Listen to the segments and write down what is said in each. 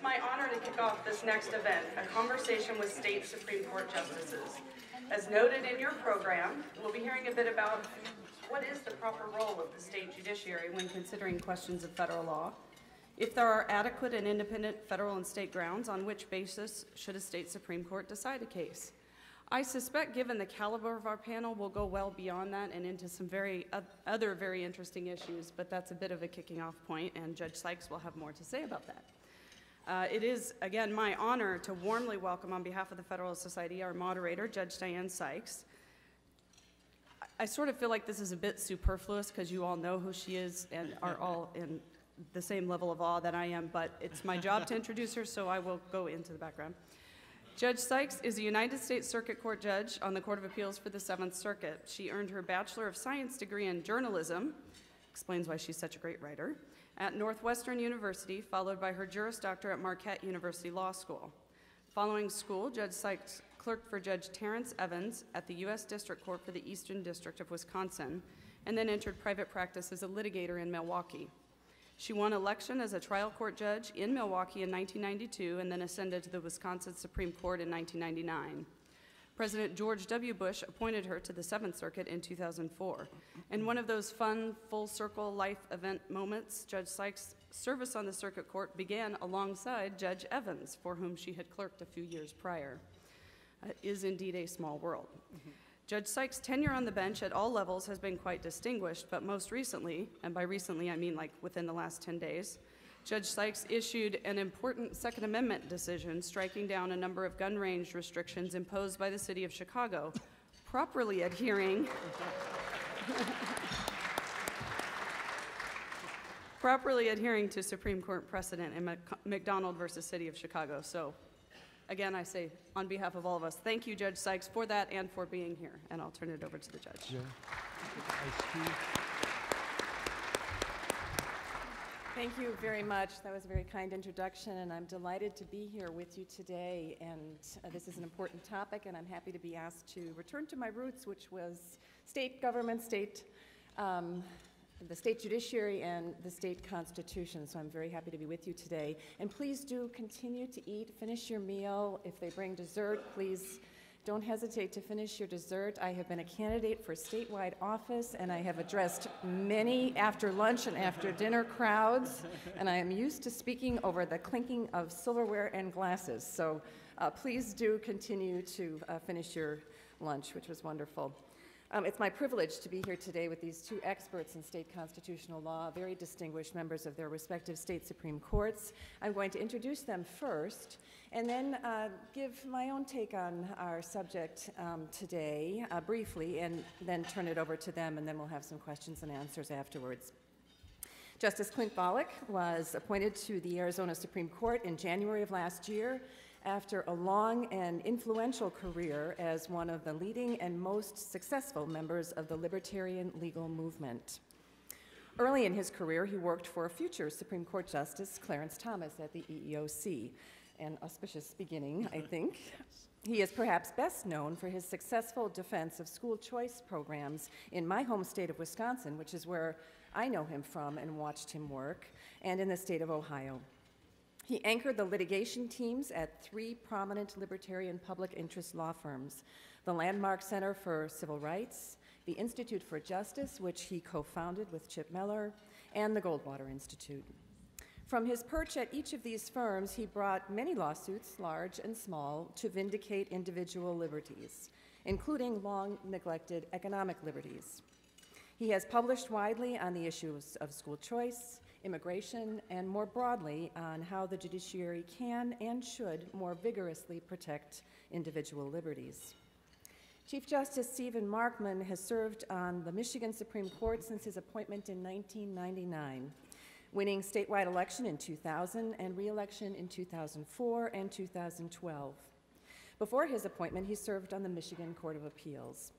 my honor to kick off this next event, a conversation with state Supreme Court justices. As noted in your program, we'll be hearing a bit about what is the proper role of the state judiciary when considering questions of federal law, if there are adequate and independent federal and state grounds, on which basis should a state Supreme Court decide a case. I suspect, given the caliber of our panel, we'll go well beyond that and into some other very interesting issues, but that's a bit of a kicking off point, and Judge Sykes will have more to say about that. It is, again, my honor to warmly welcome on behalf of the Federalist Society our moderator, Judge Diane Sykes. I sort of feel like this is a bit superfluous because you all know who she is and are all in the same level of awe that I am, but it's my job to introduce her, so I will go into the background. Judge Sykes is a United States Circuit Court judge on the Court of Appeals for the 7th Circuit. She earned her Bachelor of Science degree in journalism, explains why she's such a great writer, at Northwestern University, followed by her Juris Doctor at Marquette University Law School. Following school, Judge Sykes clerked for Judge Terrence Evans at the U.S. District Court for the Eastern District of Wisconsin, and then entered private practice as a litigator in Milwaukee. She won election as a trial court judge in Milwaukee in 1992 and then ascended to the Wisconsin Supreme Court in 1999. President George W. Bush appointed her to the 7th Circuit in 2004. In one of those fun, full-circle life event moments, Judge Sykes' service on the Circuit Court began alongside Judge Evans, for whom she had clerked a few years prior. It is indeed a small world. Judge Sykes' tenure on the bench at all levels has been quite distinguished, but most recently, and by recently I mean like within the last 10 days, Judge Sykes issued an important Second Amendment decision striking down a number of gun range restrictions imposed by the city of Chicago, properly adhering to Supreme Court precedent in McDonald versus City of Chicago. So again, I say, on behalf of all of us, thank you, Judge Sykes, for that and for being here. And I'll turn it over to the judge. Yeah. Thank you very much. That was a very kind introduction, and I'm delighted to be here with you today. And this is an important topic, and I'm happy to be asked to return to my roots, which was state government, the state judiciary, and the state constitution. So I'm very happy to be with you today. And please do continue to eat, finish your meal. If they bring dessert, please don't hesitate to finish your dessert. I have been a candidate for statewide office, and I have addressed many after lunch and after dinner crowds, and I am used to speaking over the clinking of silverware and glasses. So please do continue to finish your lunch, which was wonderful. It's my privilege to be here today with these two experts in state constitutional law, very distinguished members of their respective state Supreme Courts. I'm going to introduce them first and then give my own take on our subject today briefly, and then turn it over to them, and then we'll have some questions and answers afterwards. Justice Clint Bolick was appointed to the Arizona Supreme Court in January of last year, after a long and influential career as one of the leading and most successful members of the libertarian legal movement. Early in his career, he worked for future Supreme Court Justice Clarence Thomas at the EEOC, an auspicious beginning, I think. He is perhaps best known for his successful defense of school choice programs in my home state of Wisconsin, which is where I know him from and watched him work, and in the state of Ohio. He anchored the litigation teams at three prominent libertarian public interest law firms: the Landmark Center for Civil Rights, the Institute for Justice, which he co-founded with Chip Miller, and the Goldwater Institute. From his perch at each of these firms, he brought many lawsuits, large and small, to vindicate individual liberties, including long-neglected economic liberties. He has published widely on the issues of school choice, immigration, and more broadly on how the judiciary can and should more vigorously protect individual liberties. Chief Justice Stephen Markman has served on the Michigan Supreme Court since his appointment in 1999, winning statewide election in 2000 and re-election in 2004 and 2012. Before his appointment, he served on the Michigan Court of Appeals.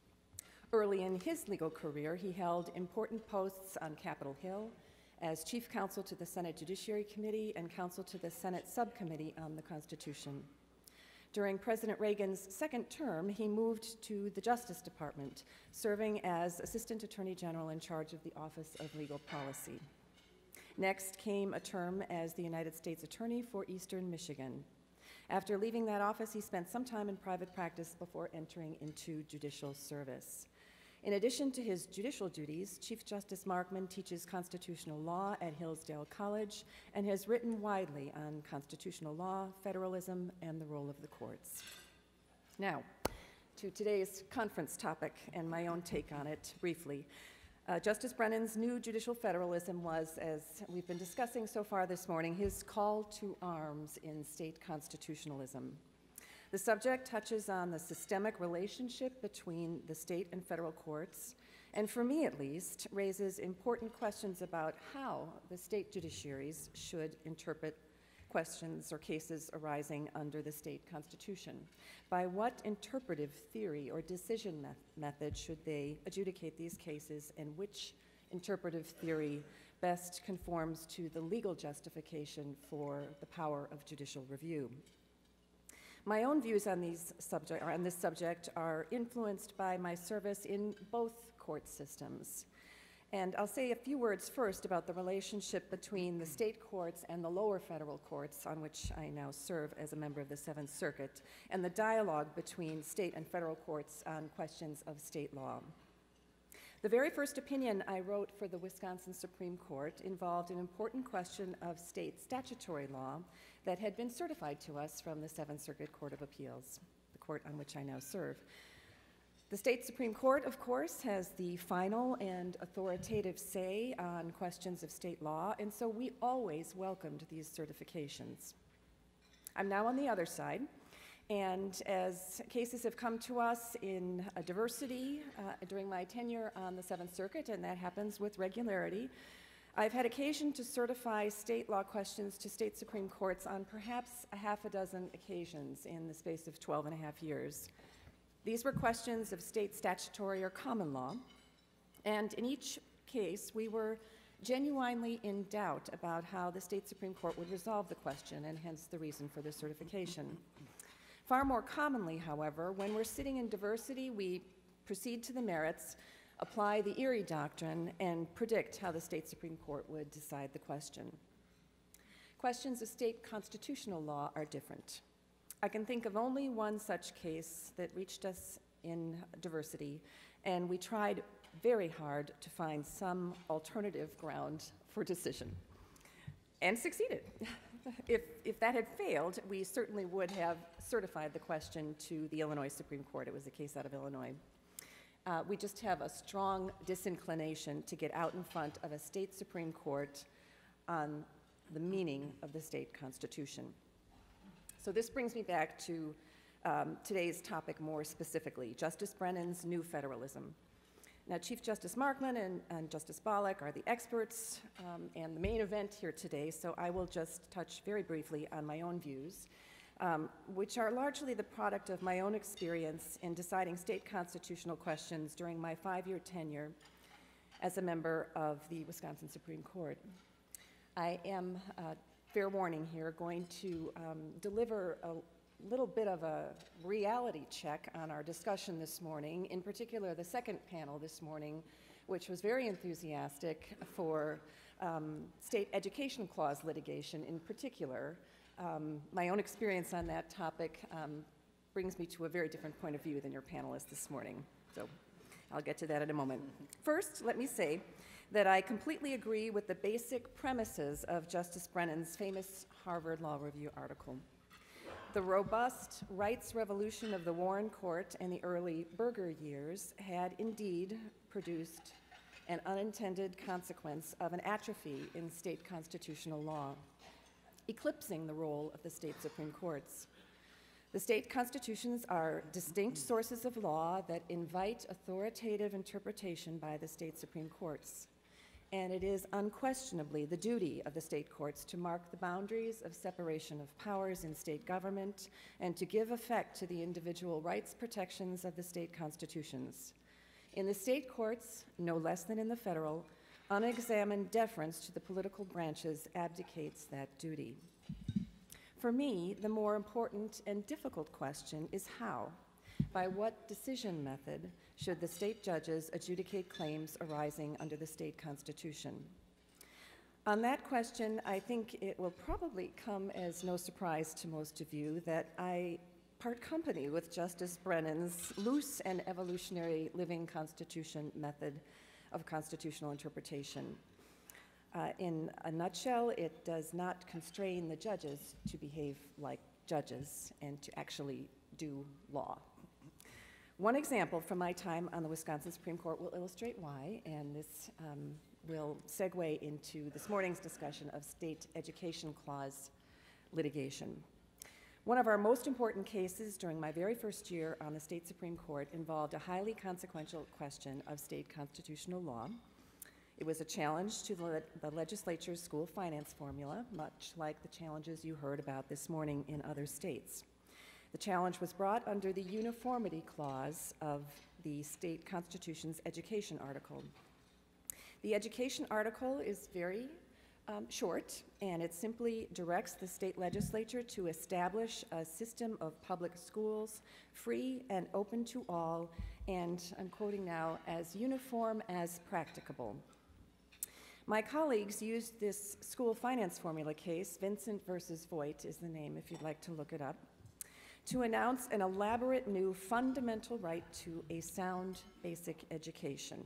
Early in his legal career, he held important posts on Capitol Hill as chief counsel to the Senate Judiciary Committee and counsel to the Senate Subcommittee on the Constitution. During President Reagan's second term, he moved to the Justice Department, serving as Assistant Attorney General in charge of the Office of Legal Policy. Next came a term as the United States Attorney for Eastern Michigan. After leaving that office, he spent some time in private practice before entering into judicial service. In addition to his judicial duties, Chief Justice Markman teaches constitutional law at Hillsdale College and has written widely on constitutional law, federalism, and the role of the courts. Now, to today's conference topic and my own take on it briefly. Justice Brennan's new judicial federalism was, as we've been discussing so far this morning, his call to arms in state constitutionalism. The subject touches on the systemic relationship between the state and federal courts, and for me at least, raises important questions about how the state judiciaries should interpret questions or cases arising under the state constitution. By what interpretive theory or decision method should they adjudicate these cases, and which interpretive theory best conforms to the legal justification for the power of judicial review? My own views on this subject are influenced by my service in both court systems. And I'll say a few words first about the relationship between the state courts and the lower federal courts, on which I now serve as a member of the Seventh Circuit, and the dialogue between state and federal courts on questions of state law. The very first opinion I wrote for the Wisconsin Supreme Court involved an important question of state statutory law that had been certified to us from the Seventh Circuit Court of Appeals, the court on which I now serve. The state Supreme Court, of course, has the final and authoritative say on questions of state law, and so we always welcomed these certifications. I'm now on the other side, and as cases have come to us in a diversity during my tenure on the Seventh Circuit, and that happens with regularity, I've had occasion to certify state law questions to state Supreme Courts on perhaps a half a dozen occasions in the space of 12 and a half years. These were questions of state statutory or common law, and in each case, we were genuinely in doubt about how the state Supreme Court would resolve the question, and hence the reason for the certification. Far more commonly, however, when we're sitting in diversity, we proceed to the merits, apply the Erie Doctrine, and predict how the state Supreme Court would decide the question. Questions of state constitutional law are different. I can think of only one such case that reached us in diversity, and we tried very hard to find some alternative ground for decision, and succeeded. If that had failed, we certainly would have certified the question to the Illinois Supreme Court. It was a case out of Illinois. We just have a strong disinclination to get out in front of a state Supreme Court on the meaning of the state constitution. So this brings me back to today's topic more specifically, Justice Brennan's new federalism. Now, Chief Justice Markman and Justice Bolick are the experts and the main event here today, so I will just touch very briefly on my own views, which are largely the product of my own experience in deciding state constitutional questions during my 5-year tenure as a member of the Wisconsin Supreme Court. I am, fair warning here, going to deliver a little bit of a reality check on our discussion this morning, in particular the second panel this morning, which was very enthusiastic for state education clause litigation in particular. My own experience on that topic brings me to a very different point of view than your panelists this morning, so I'll get to that in a moment. First, let me say that I completely agree with the basic premises of Justice Brennan's famous Harvard Law Review article. The robust rights revolution of the Warren Court in the early Burger years had indeed produced an unintended consequence of an atrophy in state constitutional law, eclipsing the role of the state Supreme Courts. The state constitutions are distinct sources of law that invite authoritative interpretation by the state Supreme Courts. And it is unquestionably the duty of the state courts to mark the boundaries of separation of powers in state government and to give effect to the individual rights protections of the state constitutions. In the state courts, no less than in the federal, unexamined deference to the political branches abdicates that duty. For me, the more important and difficult question is how. By what decision method should the state judges adjudicate claims arising under the state constitution? On that question, I think it will probably come as no surprise to most of you that I part company with Justice Brennan's loose and evolutionary living constitution method of constitutional interpretation. In a nutshell, it does not constrain the judges to behave like judges and to actually do law. One example from my time on the Wisconsin Supreme Court will illustrate why, and this will segue into this morning's discussion of state education clause litigation. One of our most important cases during my very first year on the state Supreme Court involved a highly consequential question of state constitutional law. It was a challenge to the legislature's school finance formula, much like the challenges you heard about this morning in other states. The challenge was brought under the uniformity clause of the state constitution's education article. The education article is very short, and it simply directs the state legislature to establish a system of public schools free and open to all, and I'm quoting now, as uniform as practicable. My colleagues used this school finance formula case, Vincent versus Voigt is the name if you'd like to look it up, to announce an elaborate new fundamental right to a sound basic education.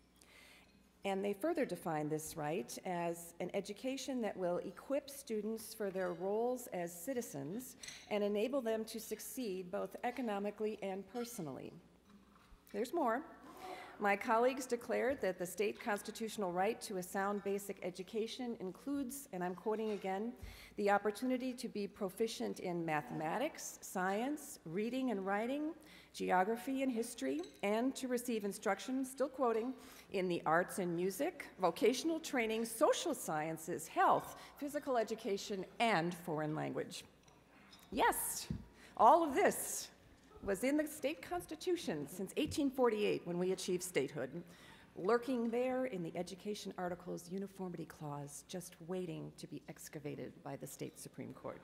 And they further define this right as an education that will equip students for their roles as citizens and enable them to succeed both economically and personally. There's more. My colleagues declared that the state constitutional right to a sound basic education includes, and I'm quoting again, the opportunity to be proficient in mathematics, science, reading and writing, geography and history, and to receive instruction, still quoting, in the arts and music, vocational training, social sciences, health, physical education, and foreign language. Yes, all of this was in the state constitution since 1848 when we achieved statehood, lurking there in the education article's uniformity clause, just waiting to be excavated by the state Supreme Court.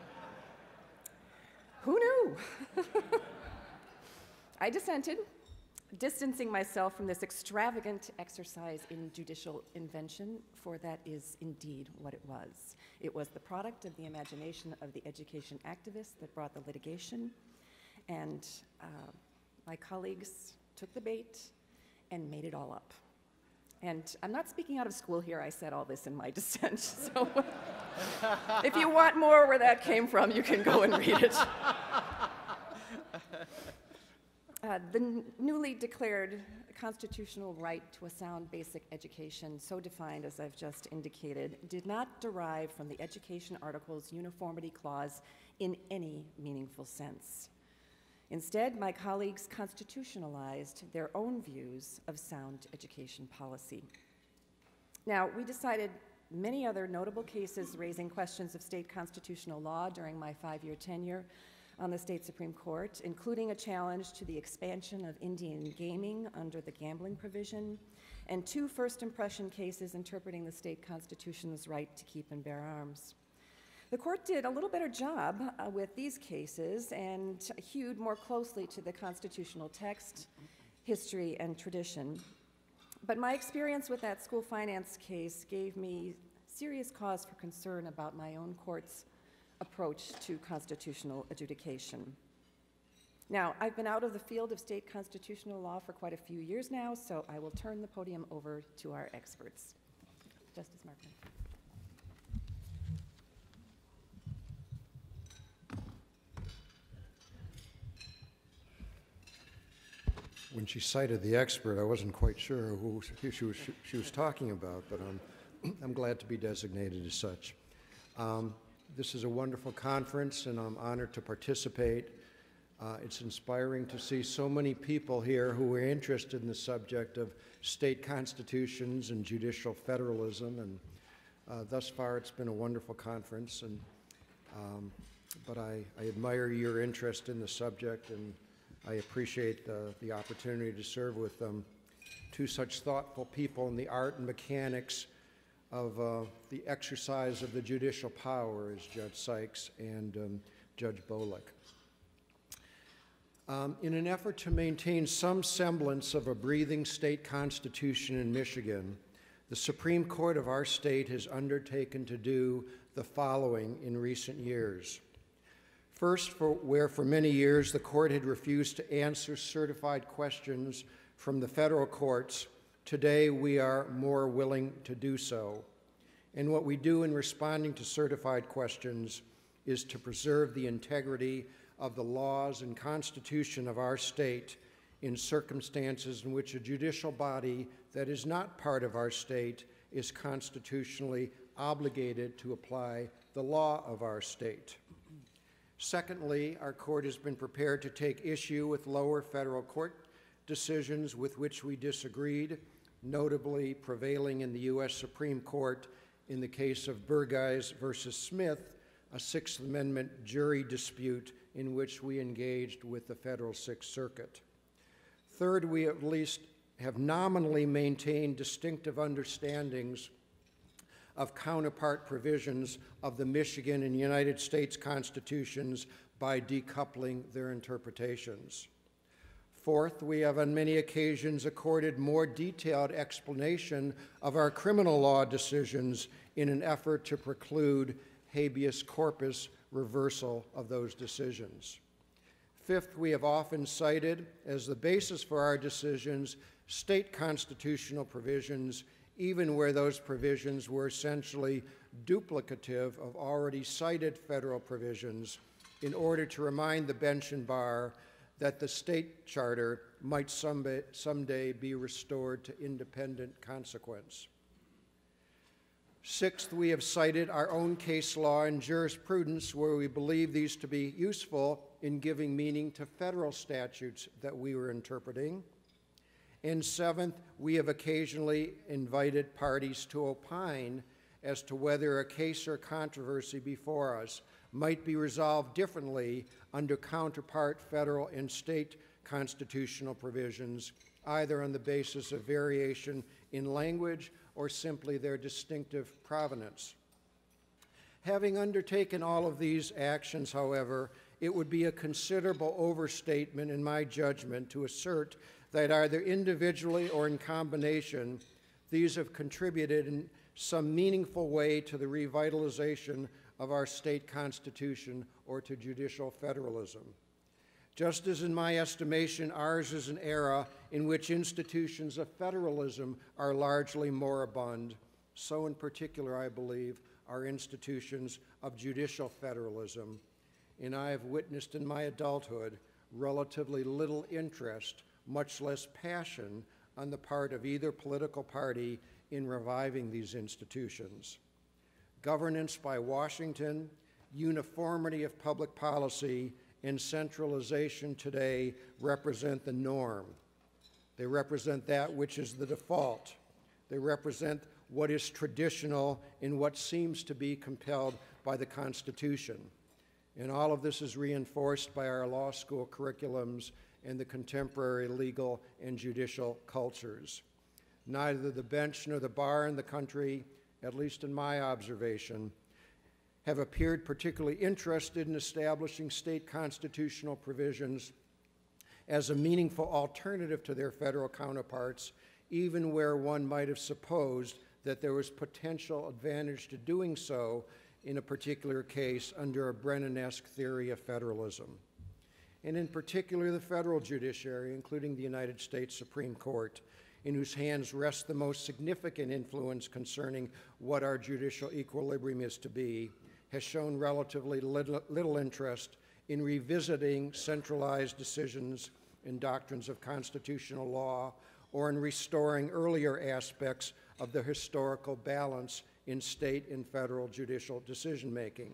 Who knew? I dissented, distancing myself from this extravagant exercise in judicial invention, for that is indeed what it was. It was the product of the imagination of the education activists that brought the litigation, and my colleagues took the bait and made it all up. And I'm not speaking out of school here, I said all this in my dissent, so if you want more where that came from, you can go and read it. The newly declared constitutional right to a sound basic education, so defined as I've just indicated, did not derive from the education article's uniformity clause in any meaningful sense. Instead, my colleagues constitutionalized their own views of sound education policy. Now, we decided many other notable cases raising questions of state constitutional law during my 5-year tenure on the state Supreme Court, including a challenge to the expansion of Indian gaming under the gambling provision, and 2 first impression cases interpreting the state constitution's right to keep and bear arms. The court did a little better job with these cases and hewed more closely to the constitutional text, history, and tradition. But my experience with that school finance case gave me serious cause for concern about my own court's approach to constitutional adjudication. Now, I've been out of the field of state constitutional law for quite a few years now, so I will turn the podium over to our experts. Justice Markman. When she cited the expert, I wasn't quite sure who she was talking about, but I'm glad to be designated as such. This is a wonderful conference, and I'm honored to participate. It's inspiring to see so many people here who are interested in the subject of state constitutions and judicial federalism, and thus far it's been a wonderful conference. And but I admire your interest in the subject, and I appreciate the opportunity to serve with 2 such thoughtful people in the art and mechanics of the exercise of the judicial power as Judge Sykes and Judge Bolick. In an effort to maintain some semblance of a breathing state constitution in Michigan, the Supreme Court of our state has undertaken to do the following in recent years. First, where for many years the court had refused to answer certified questions from the federal courts, today we are more willing to do so. And what we do in responding to certified questions is to preserve the integrity of the laws and Constitution of our state in circumstances in which a judicial body that is not part of our state is constitutionally obligated to apply the law of our state. Secondly, our court has been prepared to take issue with lower federal court decisions with which we disagreed, notably prevailing in the U.S. Supreme Court in the case of Burgess versus Smith, a Sixth Amendment jury dispute in which we engaged with the Federal Sixth Circuit. Third, we at least have nominally maintained distinctive understandings of counterpart provisions of the Michigan and United States Constitutions by decoupling their interpretations. Fourth, we have on many occasions accorded more detailed explanation of our criminal law decisions in an effort to preclude habeas corpus reversal of those decisions. Fifth, we have often cited as the basis for our decisions state constitutional provisions, even where those provisions were essentially duplicative of already cited federal provisions, in order to remind the bench and bar that the state charter might someday be restored to independent consequence. Sixth, we have cited our own case law and jurisprudence where we believe these to be useful in giving meaning to federal statutes that we were interpreting. And seventh, we have occasionally invited parties to opine as to whether a case or controversy before us might be resolved differently under counterpart federal and state constitutional provisions, either on the basis of variation in language or simply their distinctive provenance. Having undertaken all of these actions, however, it would be a considerable overstatement in my judgment to assert that either individually or in combination, these have contributed in some meaningful way to the revitalization of our state constitution or to judicial federalism. Just as in my estimation, ours is an era in which institutions of federalism are largely moribund, so in particular, I believe, are institutions of judicial federalism. And I have witnessed in my adulthood relatively little interest, much less passion, on the part of either political party in reviving these institutions. Governance by Washington, uniformity of public policy, and centralization today represent the norm. They represent that which is the default. They represent what is traditional and what seems to be compelled by the Constitution. And all of this is reinforced by our law school curriculums and the contemporary legal and judicial cultures. Neither the bench nor the bar in the country, at least in my observation, have appeared particularly interested in establishing state constitutional provisions as a meaningful alternative to their federal counterparts, even where one might have supposed that there was potential advantage to doing so in a particular case under a Brennan-esque theory of federalism. And in particular, the federal judiciary, including the United States Supreme Court, in whose hands rests the most significant influence concerning what our judicial equilibrium is to be, has shown relatively little interest in revisiting centralized decisions and doctrines of constitutional law or in restoring earlier aspects of the historical balance in state and federal judicial decision-making,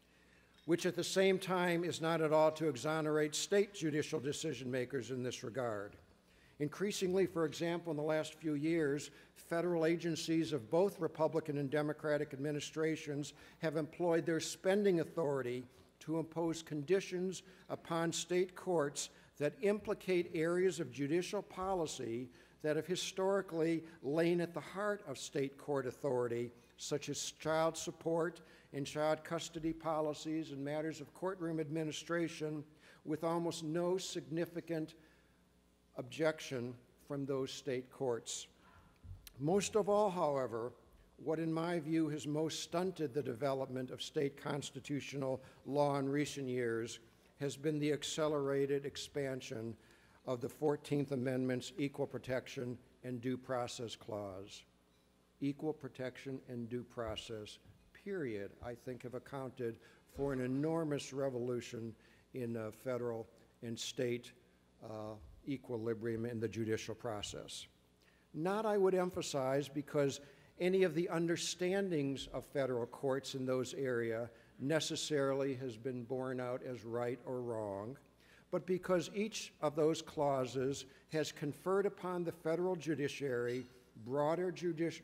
which at the same time is not at all to exonerate state judicial decision-makers in this regard. Increasingly, for example, in the last few years, federal agencies of both Republican and Democratic administrations have employed their spending authority to impose conditions upon state courts that implicate areas of judicial policy that have historically lain at the heart of state court authority, such as child support and child custody policies and matters of courtroom administration, with almost no significant objection from those state courts. Most of all, however, what in my view has most stunted the development of state constitutional law in recent years has been the accelerated expansion of the 14th Amendment's Equal Protection and Due Process Clause. Equal protection and due process, period, I think have accounted for an enormous revolution in federal and state equilibrium in the judicial process. Not, I would emphasize, because any of the understandings of federal courts in those areas necessarily has been borne out as right or wrong, but because each of those clauses has conferred upon the federal judiciary broader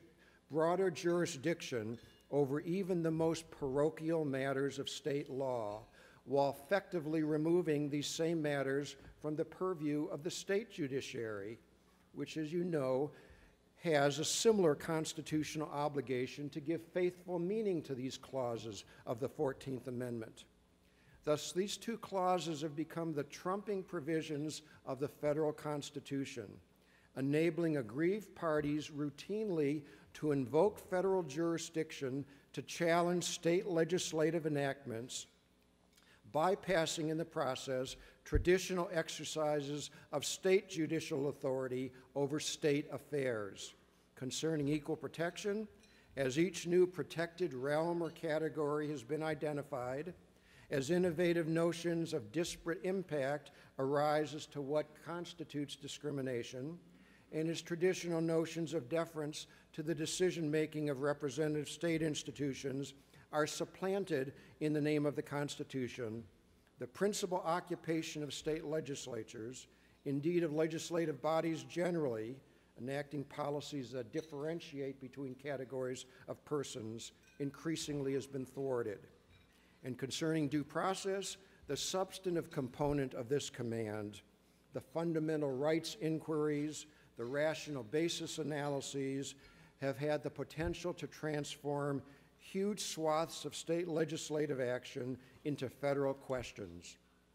jurisdiction over even the most parochial matters of state law, while effectively removing these same matters from the purview of the state judiciary, which, as you know, has a similar constitutional obligation to give faithful meaning to these clauses of the 14th Amendment. Thus, these two clauses have become the trumping provisions of the federal Constitution, enabling aggrieved parties routinely to invoke federal jurisdiction to challenge state legislative enactments, bypassing in the process traditional exercises of state judicial authority over state affairs. Concerning equal protection, as each new protected realm or category has been identified, as innovative notions of disparate impact arise as to what constitutes discrimination, and as traditional notions of deference to the decision-making of representative state institutions are supplanted in the name of the Constitution, the principal occupation of state legislatures, indeed of legislative bodies generally, enacting policies that differentiate between categories of persons, increasingly has been thwarted. And concerning due process, the substantive component of this command, the fundamental rights inquiries, the rational basis analyses, have had the potential to transform huge swaths of state legislative action into federal questions.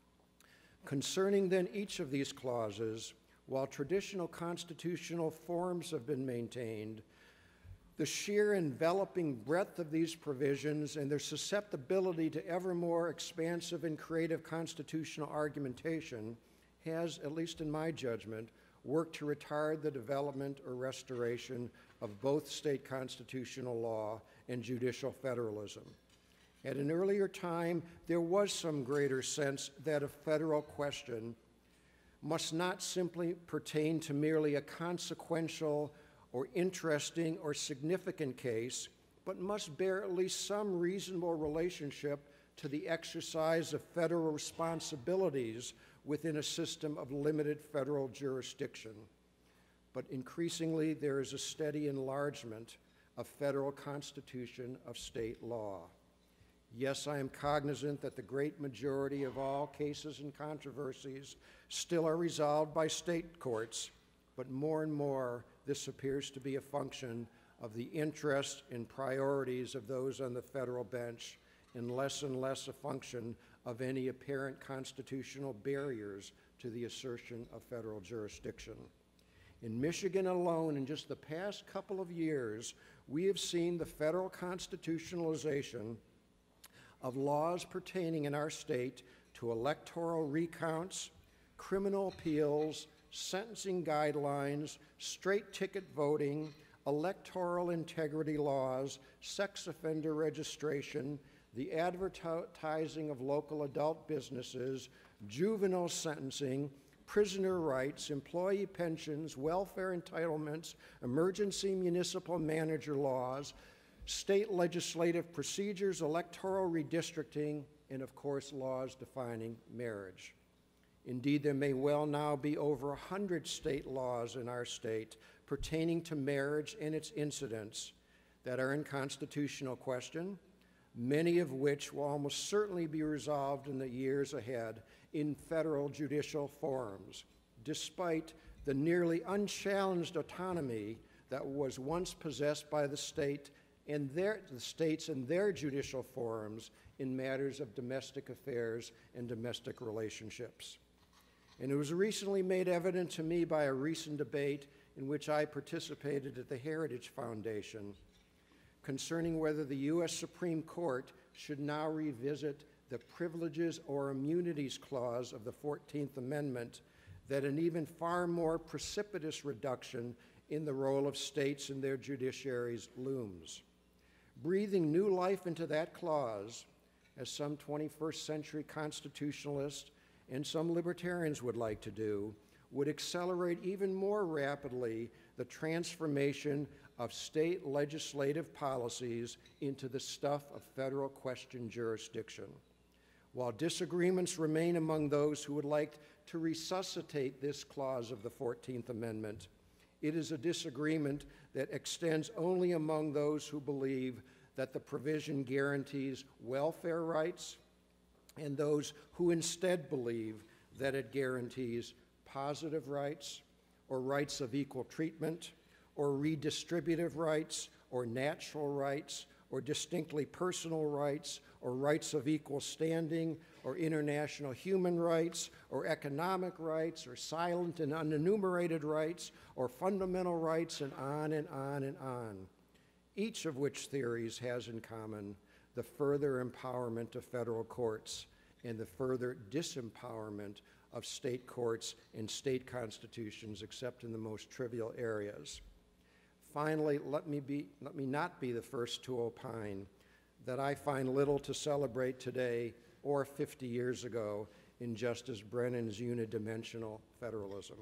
Concerning then each of these clauses, while traditional constitutional forms have been maintained, the sheer enveloping breadth of these provisions and their susceptibility to ever more expansive and creative constitutional argumentation has, at least in my judgment, worked to retard the development or restoration of both state constitutional law and judicial federalism. At an earlier time, there was some greater sense that a federal question must not simply pertain to merely a consequential or interesting or significant case, but must bear at least some reasonable relationship to the exercise of federal responsibilities within a system of limited federal jurisdiction. But increasingly, there is a steady enlargement of federal constitution of state law. Yes, I am cognizant that the great majority of all cases and controversies still are resolved by state courts, but more and more this appears to be a function of the interests and priorities of those on the federal bench, and less a function of any apparent constitutional barriers to the assertion of federal jurisdiction. In Michigan alone, in just the past couple of years, we have seen the federal constitutionalization of laws pertaining in our state to electoral recounts, criminal appeals, sentencing guidelines, straight ticket voting, electoral integrity laws, sex offender registration, the advertising of local adult businesses, juvenile sentencing, prisoner rights, employee pensions, welfare entitlements, emergency municipal manager laws, state legislative procedures, electoral redistricting, and of course laws defining marriage. Indeed, there may well now be over 100 state laws in our state pertaining to marriage and its incidents that are in constitutional question, many of which will almost certainly be resolved in the years ahead in federal judicial forums, despite the nearly unchallenged autonomy that was once possessed by the states and their judicial forums in matters of domestic affairs and domestic relationships. And it was recently made evident to me by a recent debate in which I participated at the Heritage Foundation concerning whether the U.S. Supreme Court should now revisit the Privileges or Immunities Clause of the 14th Amendment, that an even far more precipitous reduction in the role of states and their judiciaries looms. Breathing new life into that clause, as some 21st century constitutionalists and some libertarians would like to do, would accelerate even more rapidly the transformation of state legislative policies into the stuff of federal question jurisdiction. While disagreements remain among those who would like to resuscitate this clause of the 14th Amendment, it is a disagreement that extends only among those who believe that the provision guarantees welfare rights and those who instead believe that it guarantees positive rights or rights of equal treatment or redistributive rights or natural rights or distinctly personal rights or rights of equal standing or international human rights or economic rights or silent and unenumerated rights or fundamental rights, and on and on and on. Each of which theories has in common the further empowerment of federal courts and the further disempowerment of state courts and state constitutions, except in the most trivial areas. Finally, let me not be the first to opine that I find little to celebrate today or 50 years ago in Justice Brennan's unidimensional federalism.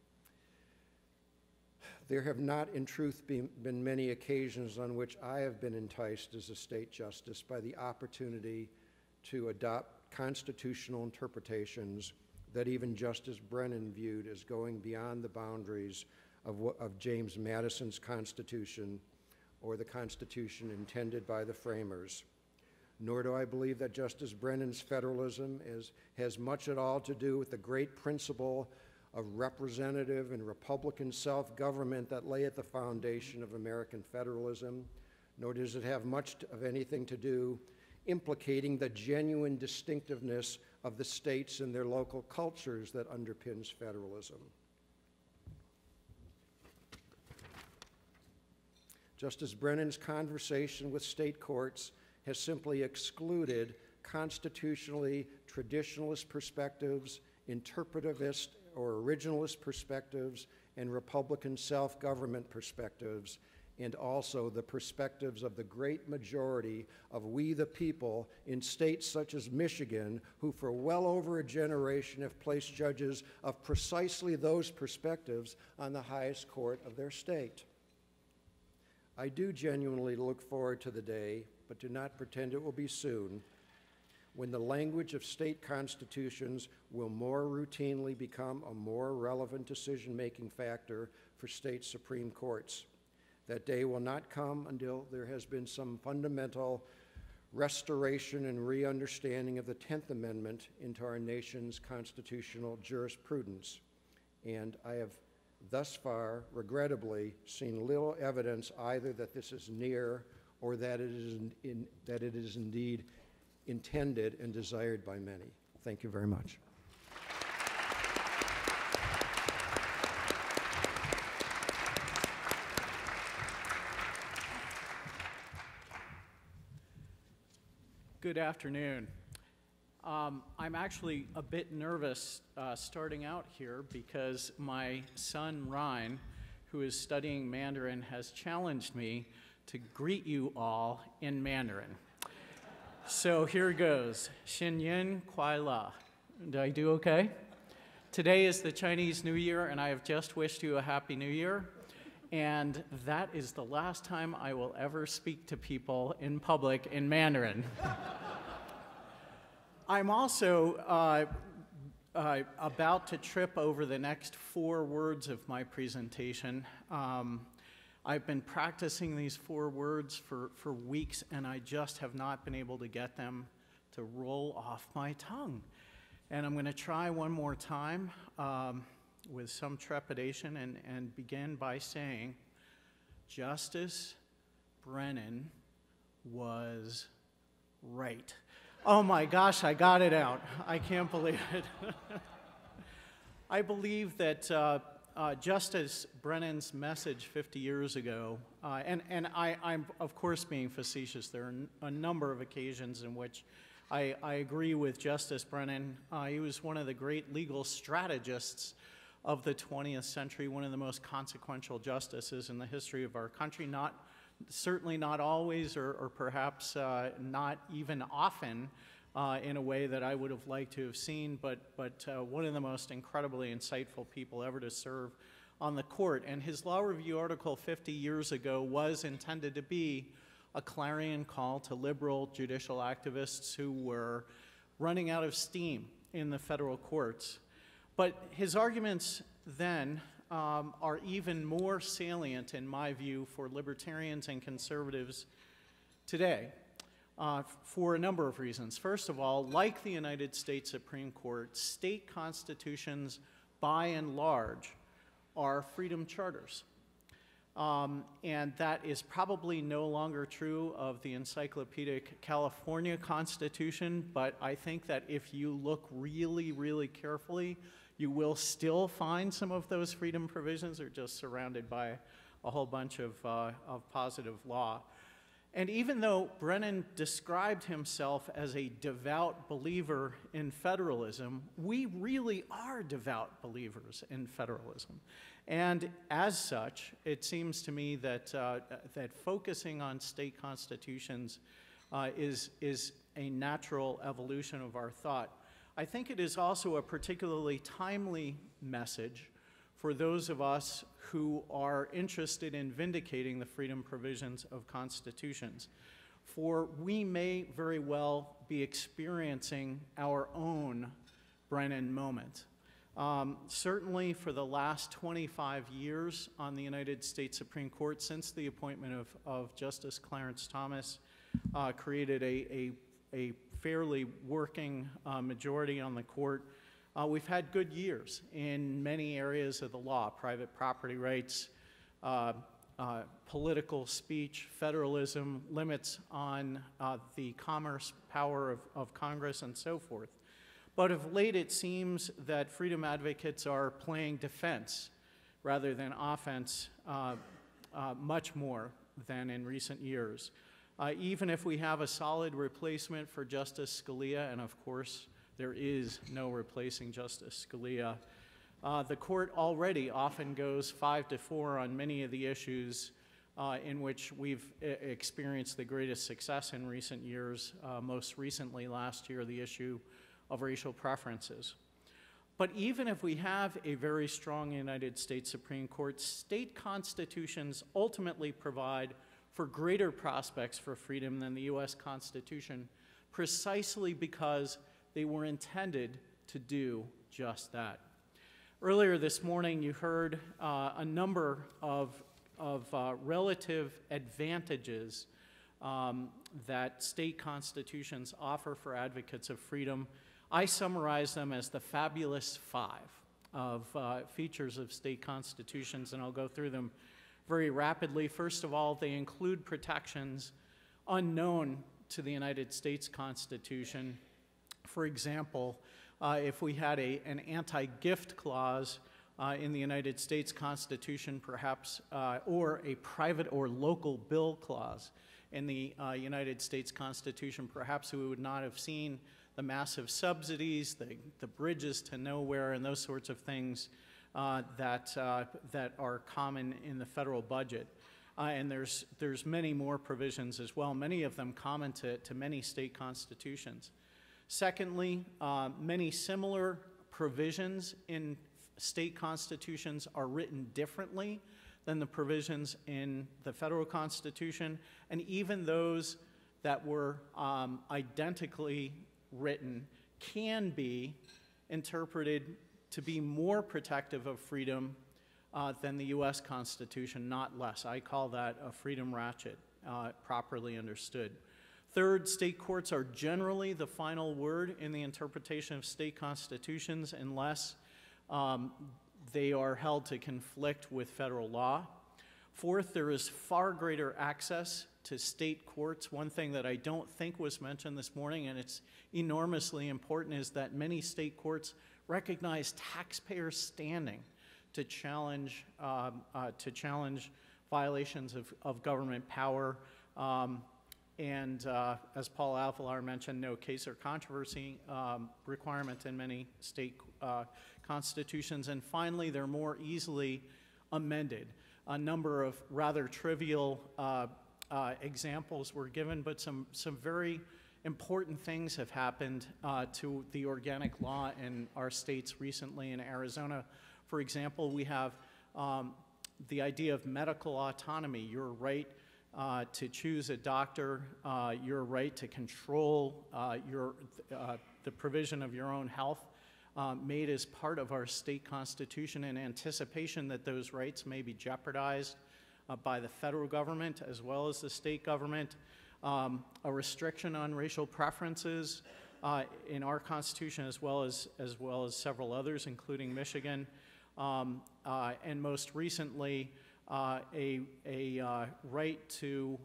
There have not, in truth, been many occasions on which I have been enticed as a state justice by the opportunity to adopt constitutional interpretations that even Justice Brennan viewed as going beyond the boundaries of James Madison's Constitution or the Constitution intended by the framers. Nor do I believe that Justice Brennan's federalism has much at all to do with the great principle of representative and Republican self-government that lay at the foundation of American federalism, nor does it have much of anything to do implicating the genuine distinctiveness of the states and their local cultures that underpins federalism. Justice Brennan's conversation with state courts has simply excluded constitutionally traditionalist perspectives, interpretivist or originalist perspectives, and Republican self-government perspectives, and also the perspectives of the great majority of we the people in states such as Michigan, who for well over a generation have placed judges of precisely those perspectives on the highest court of their state. I do genuinely look forward to the day, but do not pretend it will be soon, when the language of state constitutions will more routinely become a more relevant decision-making factor for state Supreme Courts. That day will not come until there has been some fundamental restoration and re-understanding of the 10th Amendment into our nation's constitutional jurisprudence. And I have thus far, regrettably, seen little evidence either that this is near or that it is indeed intended and desired by many. Thank you very much. Good afternoon. I'm actually a bit nervous starting out here because my son Ryan, who is studying Mandarin, has challenged me to greet you all in Mandarin. So here goes. Xin Yin Kuai La. Did I do okay? Today is the Chinese New Year, and I have just wished you a Happy New Year. And that is the last time I will ever speak to people in public in Mandarin. I'm also about to trip over the next 4 words of my presentation. I've been practicing these 4 words for weeks, and I just have not been able to get them to roll off my tongue. And I'm going to try one more time with some trepidation and begin by saying, Justice Brennan was right. Oh my gosh, I got it out. I can't believe it. I believe that Justice Brennan's message 50 years ago, and I'm of course being facetious, there are a number of occasions in which I agree with Justice Brennan. He was one of the great legal strategists of the 20th century, one of the most consequential justices in the history of our country, certainly not always, or perhaps not even often, in a way that I would have liked to have seen, but one of the most incredibly insightful people ever to serve on the court. And his law review article 50 years ago was intended to be a clarion call to liberal judicial activists who were running out of steam in the federal courts. But his arguments then are even more salient, in my view, for libertarians and conservatives today. For a number of reasons. First of all, like the United States Supreme Court, state constitutions, by and large, are freedom charters. And that is probably no longer true of the encyclopedic California Constitution, but I think that if you look really, really carefully, you will still find some of those freedom provisions. They're just surrounded by a whole bunch of positive law. And even though Brennan described himself as a devout believer in federalism, we really are devout believers in federalism. And as such, it seems to me that, that focusing on state constitutions is a natural evolution of our thought. I think it is also a particularly timely message for those of us who are interested in vindicating the freedom provisions of constitutions. For we may very well be experiencing our own Brennan moment. Certainly for the last 25 years on the United States Supreme Court, since the appointment of Justice Clarence Thomas, created a fairly working majority on the court, we've had good years in many areas of the law: private property rights, political speech, federalism, limits on the commerce power of Congress, and so forth. But of late, it seems that freedom advocates are playing defense rather than offense much more than in recent years. Even if we have a solid replacement for Justice Scalia, and of course, there is no replacing Justice Scalia, the court already often goes 5-4 on many of the issues in which we've experienced the greatest success in recent years, most recently last year, the issue of racial preferences. But even if we have a very strong United States Supreme Court, state constitutions ultimately provide for greater prospects for freedom than the US Constitution, precisely because they were intended to do just that. Earlier this morning, you heard a number of relative advantages that state constitutions offer for advocates of freedom. I summarize them as the fabulous 5 of features of state constitutions, and I'll go through them very rapidly. First of all, they include protections unknown to the United States Constitution. For example, if we had an anti-gift clause in the United States Constitution, perhaps, or a private or local bill clause in the United States Constitution, perhaps we would not have seen the massive subsidies, the bridges to nowhere, and those sorts of things that are common in the federal budget. And there's many more provisions as well, many of them common to many state constitutions. Secondly, many similar provisions in state constitutions are written differently than the provisions in the federal Constitution, and even those that were identically written can be interpreted to be more protective of freedom than the US Constitution, not less. I call that a freedom ratchet, properly understood. Third, state courts are generally the final word in the interpretation of state constitutions unless they are held to conflict with federal law. Fourth, there is far greater access to state courts. One thing that I don't think was mentioned this morning, and it's enormously important, is that many state courts recognize taxpayer standing. to challenge violations of government power. As Paul Alvalar mentioned, no case or controversy requirement in many state constitutions. And finally, they're more easily amended. A number of rather trivial examples were given, but some very important things have happened to the organic law in our states recently. In Arizona, for example, we have the idea of medical autonomy, your right to choose a doctor, your right to control the provision of your own health, made as part of our state constitution in anticipation that those rights may be jeopardized by the federal government as well as the state government. A restriction on racial preferences in our constitution as well as several others, including Michigan, and most recently a right to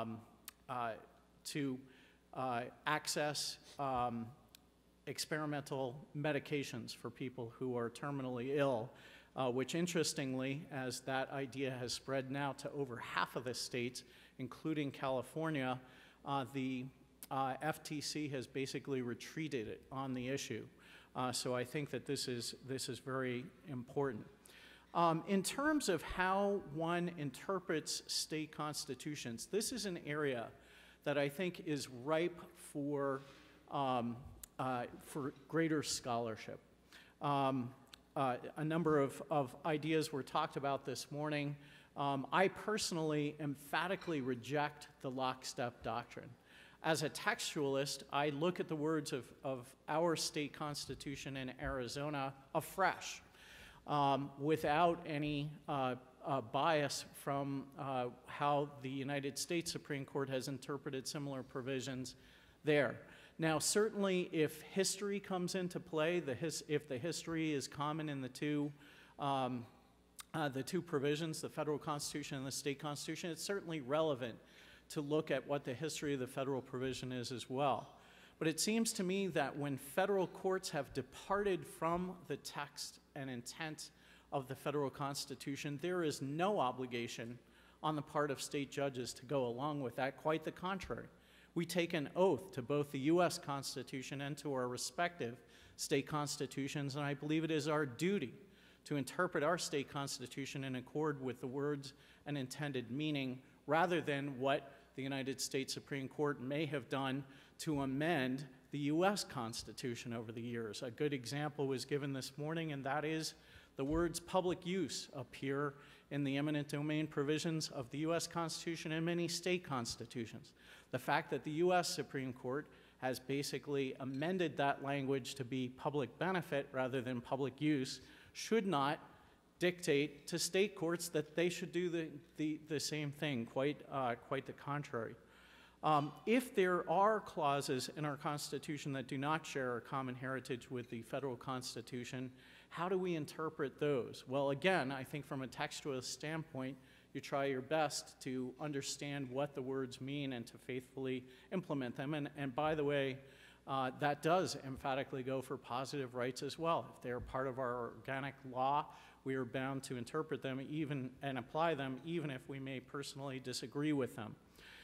access experimental medications for people who are terminally ill, which interestingly, as that idea has spread now to over half of the states, including California, the FTC has basically retreated on the issue. So I think that this is very important. In terms of how one interprets state constitutions, this is an area that I think is ripe for greater scholarship. A number of ideas were talked about this morning. I personally emphatically reject the lockstep doctrine. As a textualist, I look at the words of our state constitution in Arizona afresh, without any bias from how the United States Supreme Court has interpreted similar provisions there. Now, certainly, if history comes into play, if the history is common in the two provisions, the federal constitution and the state constitution, it's certainly relevant to look at what the history of the federal provision is as well. But it seems to me that when federal courts have departed from the text and intent of the federal constitution, there is no obligation on the part of state judges to go along with that. Quite the contrary. We take an oath to both the U.S. Constitution and to our respective state constitutions, and I believe it is our duty to interpret our state constitution in accord with the words and intended meaning, rather than what the United States Supreme Court may have done to amend the U.S. Constitution over the years. A good example was given this morning, and that is the words public use appear in the eminent domain provisions of the U.S. Constitution and many state constitutions. The fact that the U.S. Supreme Court has basically amended that language to be public benefit rather than public use should not dictate to state courts that they should do the same thing, quite the contrary. If there are clauses in our Constitution that do not share a common heritage with the federal Constitution, how do we interpret those? Well, again, I think from a textualist standpoint, you try your best to understand what the words mean and to faithfully implement them. And by the way, that does emphatically go for positive rights as well. If they're part of our organic law, we are bound to interpret them and apply them, even if we may personally disagree with them.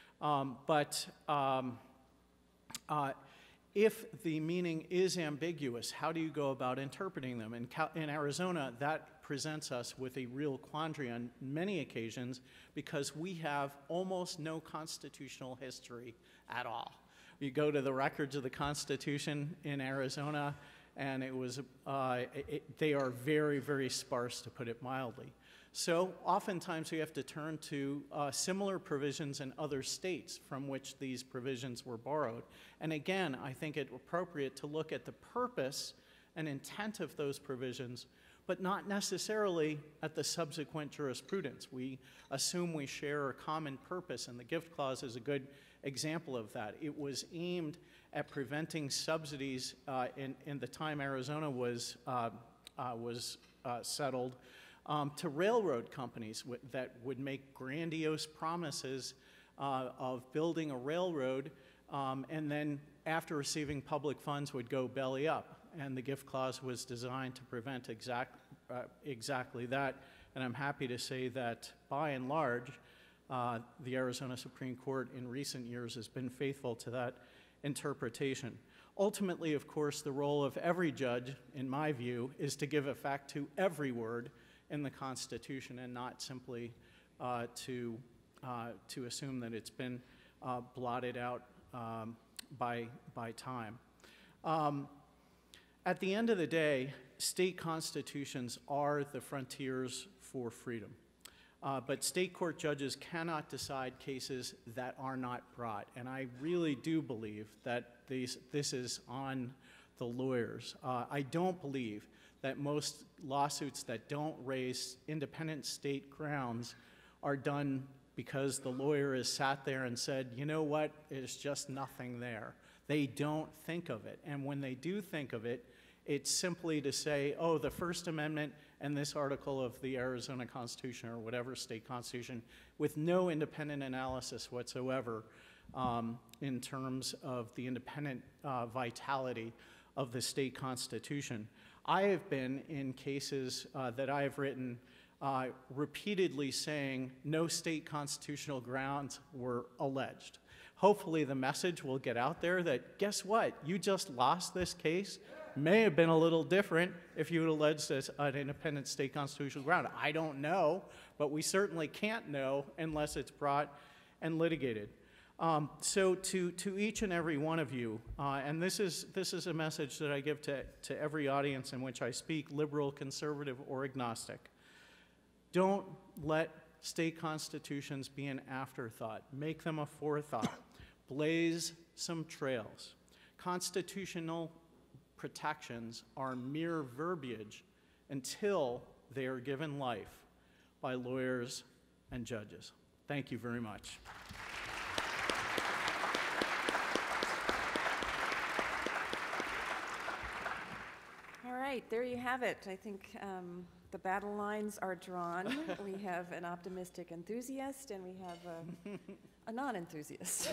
If the meaning is ambiguous, how do you go about interpreting them? In Arizona, that presents us with a real quandary on many occasions because we have almost no constitutional history at all. You go to the records of the Constitution in Arizona, and they are very, very sparse, to put it mildly. So oftentimes we have to turn to similar provisions in other states from which these provisions were borrowed. And again, I think it appropriate to look at the purpose and intent of those provisions, but not necessarily at the subsequent jurisprudence. We assume we share a common purpose, and the gift clause is a good example of that. It was aimed at preventing subsidies in the time Arizona was settled to railroad companies that would make grandiose promises of building a railroad, and then after receiving public funds would go belly up. And the gift clause was designed to prevent exactly that, and I'm happy to say that by and large, the Arizona Supreme Court in recent years has been faithful to that interpretation. Ultimately, of course, the role of every judge, in my view, is to give effect to every word in the Constitution and not simply to assume that it's been blotted out by time. At the end of the day, state constitutions are the frontiers for freedom. But state court judges cannot decide cases that are not brought. And I really do believe that this is on the lawyers. I don't believe that most lawsuits that don't raise independent state grounds are done because the lawyer has sat there and said, you know what, there's just nothing there. They don't think of it. And when they do think of it, it's simply to say, oh, the First Amendment and this article of the Arizona Constitution or whatever state constitution, with no independent analysis whatsoever in terms of the independent vitality of the state constitution. I have been in cases that I have written repeatedly saying no state constitutional grounds were alleged. Hopefully the message will get out there that, guess what, you just lost this case. May have been a little different if you had alleged as an independent state constitutional ground. I don't know, but we certainly can't know unless it's brought and litigated. So to each and every one of you, and this is a message that I give to every audience in which I speak, liberal, conservative, or agnostic. Don't let state constitutions be an afterthought. Make them a forethought. Blaze some trails. Constitutional protections are mere verbiage until they are given life by lawyers and judges. Thank you very much. All right, there you have it. I think the battle lines are drawn. We have an optimistic enthusiast and we have a non-enthusiast.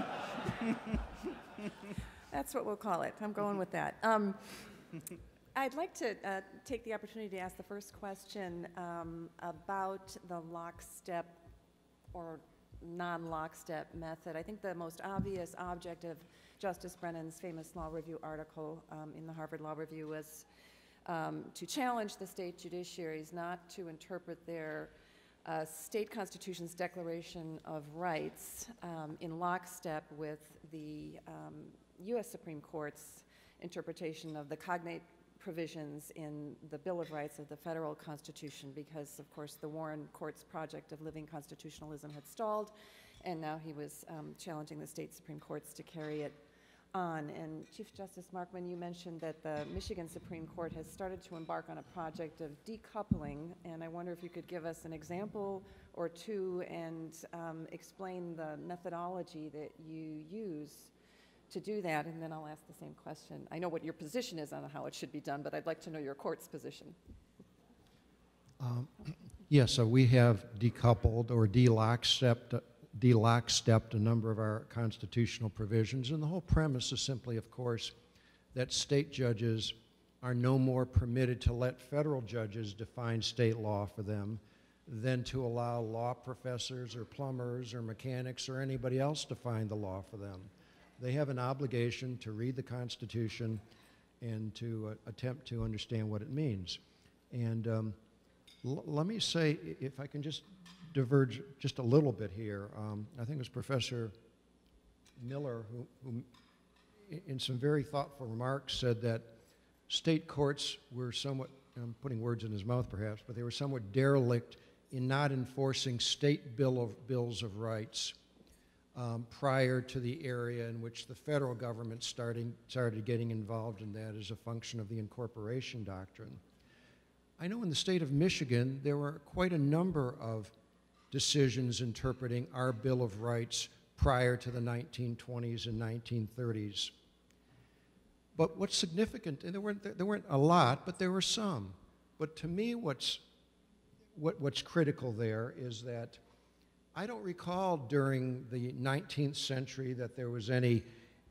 That's what we'll call it. I'm going with that. I'd like to take the opportunity to ask the first question about the lockstep or non-lockstep method. I think the most obvious object of Justice Brennan's famous law review article in the Harvard Law Review was to challenge the state judiciaries not to interpret their state constitution's Declaration of Rights in lockstep with the U.S. Supreme Court's interpretation of the cognate provisions in the Bill of Rights of the federal Constitution, because, of course, the Warren Court's project of living constitutionalism had stalled, and now he was challenging the state Supreme Courts to carry it on. And Chief Justice Markman, you mentioned that the Michigan Supreme Court has started to embark on a project of decoupling, and I wonder if you could give us an example or two and explain the methodology that you use to do that, and then I'll ask the same question. I know what your position is on how it should be done, but I'd like to know your court's position. Yes, so we have decoupled or de-lockstepped a number of our constitutional provisions, and the whole premise is simply, of course, that state judges are no more permitted to let federal judges define state law for them than to allow law professors or plumbers or mechanics or anybody else to find the law for them. They have an obligation to read the Constitution and to attempt to understand what it means. And let me say, if I can just diverge just a little bit here, I think it was Professor Miller who in some very thoughtful remarks said that state courts were somewhat, I'm putting words in his mouth perhaps, but they were somewhat derelict in not enforcing state bills of rights prior to the area in which the federal government started getting involved in that as a function of the incorporation doctrine. I know in the state of Michigan there were quite a number of decisions interpreting our Bill of Rights prior to the 1920s and 1930s. But what's significant, and there weren't a lot, but there were some. But to me what's critical there is that I don't recall during the 19th century that there was any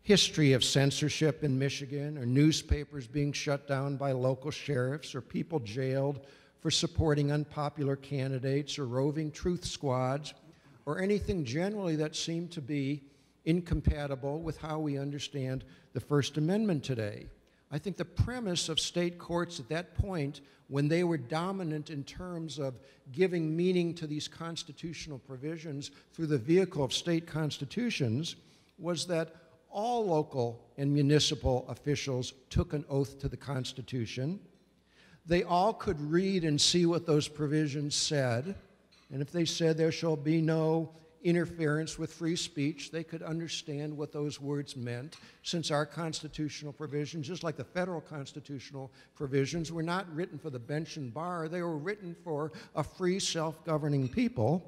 history of censorship in Michigan, or newspapers being shut down by local sheriffs, or people jailed for supporting unpopular candidates, or roving truth squads, or anything generally that seemed to be incompatible with how we understand the First Amendment today. I think the premise of state courts at that point, when they were dominant in terms of giving meaning to these constitutional provisions through the vehicle of state constitutions, was that all local and municipal officials took an oath to the Constitution. They all could read and see what those provisions said, and if they said there shall be no interference with free speech, they could understand what those words meant, since our constitutional provisions, just like the federal constitutional provisions, were not written for the bench and bar. They were written for a free, self-governing people.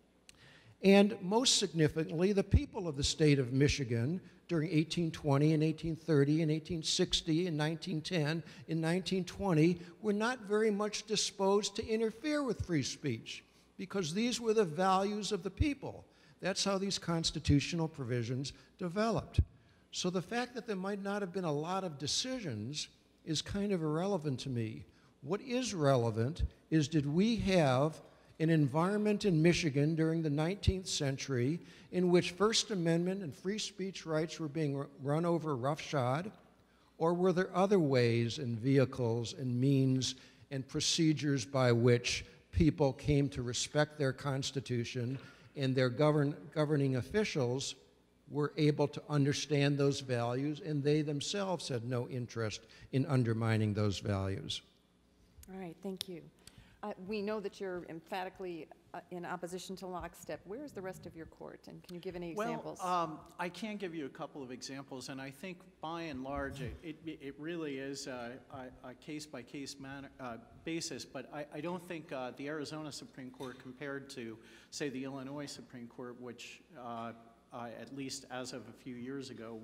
And most significantly, the people of the state of Michigan during 1820 and 1830 and 1860 and 1910 and 1920 were not very much disposed to interfere with free speech, because these were the values of the people. That's how these constitutional provisions developed. So the fact that there might not have been a lot of decisions is kind of irrelevant to me. What is relevant is, did we have an environment in Michigan during the 19th century in which First Amendment and free speech rights were being run over roughshod? Or were there other ways and vehicles and means and procedures by which people came to respect their Constitution, and their governing officials were able to understand those values, and they themselves had no interest in undermining those values? All right, thank you. We know that you're emphatically in opposition to lockstep. Where is the rest of your court, and can you give any examples? Well, I can give you a couple of examples, and I think by and large it really is a case-by-case basis, but I don't think the Arizona Supreme Court, compared to, say, the Illinois Supreme Court, which at least as of a few years ago